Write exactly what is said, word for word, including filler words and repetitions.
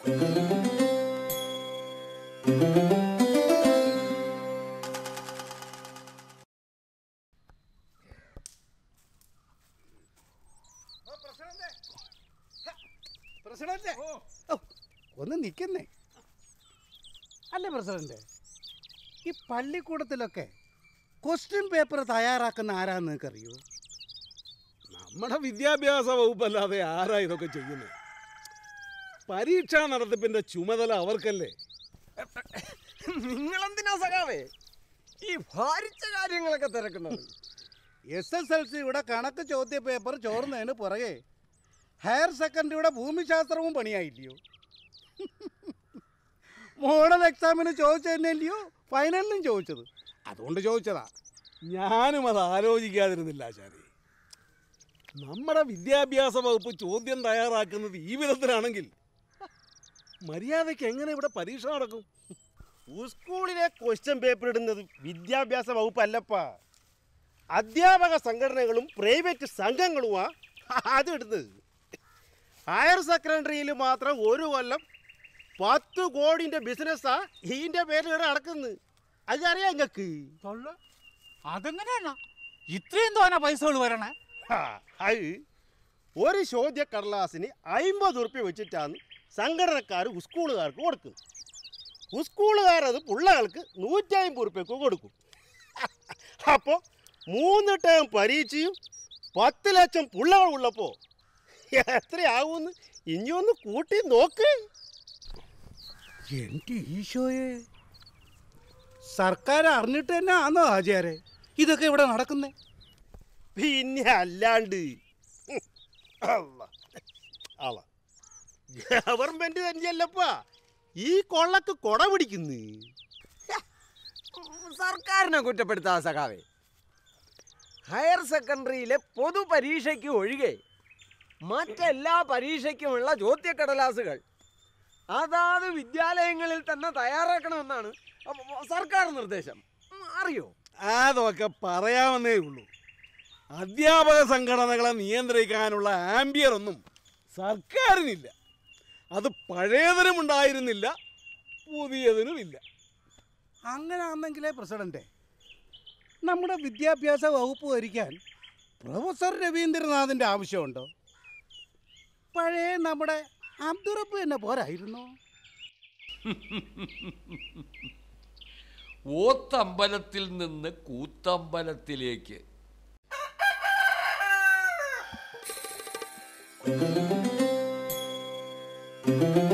ഒന്ന് നിൽക്കുന്നേ. അല്ലേ പ്രസിഡന്റ്, ഈ പള്ളിക്കൂടത്തിലൊക്കെ ക്വസ്റ്റ്യൻ പേപ്പർ തയ്യാറാക്കുന്ന ആരാന്ന് നിങ്ങൾക്കറിയോ? നമ്മുടെ വിദ്യാഭ്യാസ വകുപ്പല്ലാതെ ആരാ ഇതൊക്കെ ചെയ്യുന്നത്? പരീക്ഷാ നടത്തിപ്പിന്റെ ചുമതല അവർക്കല്ലേ. നിങ്ങളെന്തിനാ സഖാവേ ഈ ഭാരിച്ച കാര്യങ്ങളൊക്കെ തിരക്കുന്നത്? എസ് എസ് എൽ സിയുടെ കണക്ക് ചോദ്യ പേപ്പർ ചോർന്നതിന് പുറകെ ഹയർ സെക്കൻഡറിയുടെ ഭൂമിശാസ്ത്രവും പണിയായില്ലയോ? മോഡൽ എക്സാമിന് ചോദിച്ചു തന്നെയല്ലയോ ഫൈനലിനും ചോദിച്ചത്? അതുകൊണ്ട് ചോദിച്ചതാ. ഞാനും അത് ആലോചിക്കാതിരുന്നില്ല ആചാര്യ. നമ്മുടെ വിദ്യാഭ്യാസ വകുപ്പ് ചോദ്യം തയ്യാറാക്കുന്നത് ഈ വിധത്തിലാണെങ്കിൽ മര്യാദയ്ക്ക് എങ്ങനെ ഇവിടെ പരീക്ഷ നടക്കും? സ്കൂളിലെ ക്വസ്റ്റ്യൻ പേപ്പർ ഇടുന്നത് വിദ്യാഭ്യാസ വകുപ്പല്ലപ്പാ, അധ്യാപക സംഘടനകളും പ്രൈവറ്റ് സംഘങ്ങളുമാ അതിടുന്നത്. ഹയർ സെക്കൻഡറിയിൽ മാത്രം ഒരു കൊല്ലം പത്ത് കോടിൻ്റെ ബിസിനസ്സാ ഇതിൻ്റെ പേരിൽ നടക്കുന്നത്. അതറിയാം നിങ്ങൾക്ക്? അതെങ്ങനെയാണ് ഇത്രയും തോന്നെ പൈസകൾ വരണേ? അത് ഒരു ചോദ്യ കടലാസിന് അമ്പത് ഉറുപ്പ്യ വെച്ചിട്ടാണ് സംഘടനക്കാർ സ്കൂളുകാർക്ക് കൊടുക്കുന്നത്. സ്കൂളുകാരത് പിള്ളകൾക്ക് നൂറ്റമ്പത് ഉറുപ്പ്യക്ക് കൊടുക്കും. അപ്പോൾ മൂന്ന് ടേം പരീക്ഷയും പത്ത് ലക്ഷം പിള്ളകൾ ഉള്ളപ്പോൾ എത്രയാവുമെന്ന് ഇനിയൊന്ന് കൂട്ടി നോക്ക്. എൻ്റെ ഈശോയെ, സർക്കാർ അറിഞ്ഞിട്ട് തന്നെ ആണോ ആചാരെ ഇതൊക്കെ ഇവിടെ നടക്കുന്നേ? പിന്നെ അല്ലാണ്ട് അല്ല ഗവൺമെന്റ് തന്നെയല്ലപ്പാ ഈ കൊള്ളക്ക് കൊട പിടിക്കുന്നു. സർക്കാരിനെ കുറ്റപ്പെടുത്താ സഖാവേ. ഹയർ സെക്കൻഡറിയിലെ പൊതു പരീക്ഷയ്ക്ക് ഒഴികെ മറ്റെല്ലാ പരീക്ഷയ്ക്കുമുള്ള ചോദ്യക്കടലാസുകൾ അതാത് വിദ്യാലയങ്ങളിൽ തന്നെ തയ്യാറാക്കണമെന്നാണ് സർക്കാർ നിർദ്ദേശം. അറിയോ? അതൊക്കെ പറയാമെന്നേ ഉള്ളൂ. അധ്യാപക സംഘടനകളെ നിയന്ത്രിക്കാനുള്ള ആംബിയർ ഒന്നും സർക്കാരിനില്ല. അത് പഴയതിനും ഉണ്ടായിരുന്നില്ല, പുതിയതിനുമില്ല. അങ്ങനെ ആണെങ്കിലേ പ്രസിഡന്റ്, നമ്മുടെ വിദ്യാഭ്യാസ വകുപ്പ് ഭരിക്കാൻ പ്രൊഫസർ രവീന്ദ്രനാഥിൻ്റെ ആവശ്യമുണ്ടോ? പഴയ നമ്മുടെ അബ്ദുറപ്പ് തന്നെ പോരായിരുന്നോ? ഓത്തമ്പലത്തിൽ നിന്ന് കൂത്തമ്പലത്തിലേക്ക്. Thank you.